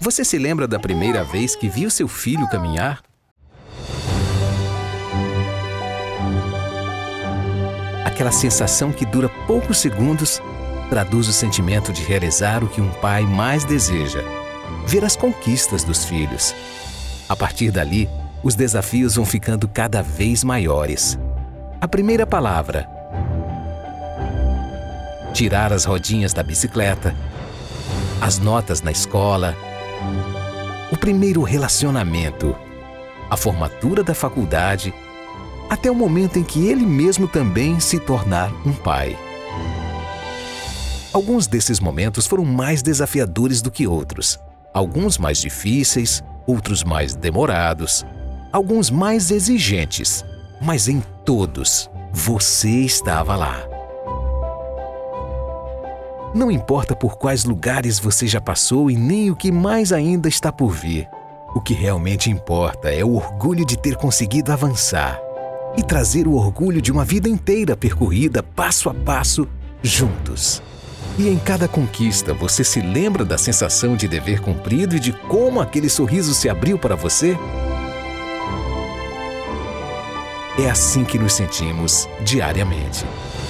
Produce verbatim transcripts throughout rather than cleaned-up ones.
Você se lembra da primeira vez que viu seu filho caminhar? Aquela sensação que dura poucos segundos traduz o sentimento de realizar o que um pai mais deseja: ver as conquistas dos filhos. A partir dali, os desafios vão ficando cada vez maiores. A primeira palavra, tirar as rodinhas da bicicleta, as notas na escola, o primeiro relacionamento, a formatura da faculdade, até o momento em que ele mesmo também se tornar um pai. Alguns desses momentos foram mais desafiadores do que outros. Alguns mais difíceis, outros mais demorados, alguns mais exigentes, mas em todos, você estava lá. Não importa por quais lugares você já passou e nem o que mais ainda está por vir. O que realmente importa é o orgulho de ter conseguido avançar e trazer o orgulho de uma vida inteira percorrida passo a passo, juntos. E em cada conquista, você se lembra da sensação de dever cumprido e de como aquele sorriso se abriu para você? É assim que nos sentimos diariamente.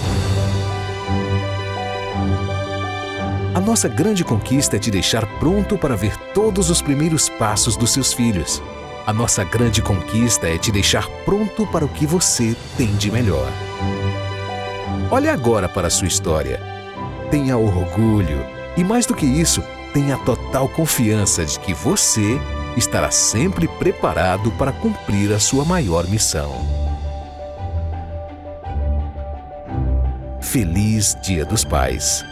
A nossa grande conquista é te deixar pronto para ver todos os primeiros passos dos seus filhos. A nossa grande conquista é te deixar pronto para o que você tem de melhor. Olhe agora para a sua história. Tenha orgulho e, mais do que isso, tenha total confiança de que você estará sempre preparado para cumprir a sua maior missão. Feliz Dia dos Pais!